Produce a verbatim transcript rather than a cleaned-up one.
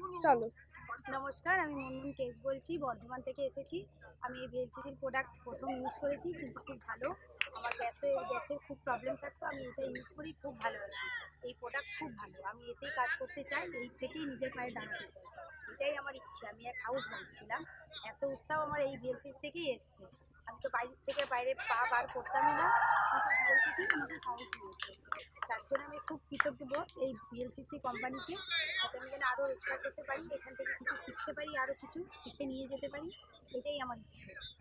চলো। নমস্কার, আমি মুনমুন কেস বলছি, বর্ধমান থেকে এসেছি। আমি এই ভিএলসিসির প্রোডাক্ট প্রথম ইউজ করেছি, কিন্তু খুব ভালো। আমার গ্যাসের গ্যাসের খুব প্রবলেম থাকতো, আমি এটা ইউজ করি, খুব ভালো আছি। এই প্রোডাক্ট খুব ভালো, আমি এতেই কাজ করতে চাই, এই থেকেই নিজের পায়ে দাঁড়াতে চাই। এটাই আমার ইচ্ছে। আমি এক হাউস ওয়াইফ ছিলাম, এত উৎসাহ আমার এই ভিএলসিসি থেকেই এসছে। আমি তো বাইরের থেকে বাইরে পা বার করতামই না, কিন্তু ভিএলসিসি আমাকে সাহস দিয়েছে। তার জন্য আমি খুব কৃতজ্ঞ এই ভিএলসিসি কোম্পানিকে, যাতে আমি যেন আরও রোজগার করতে পারি, এখান থেকে কিছু শিখতে পারি, আরও কিছু শিখে নিয়ে যেতে পারি, এটাই আমার ইচ্ছে।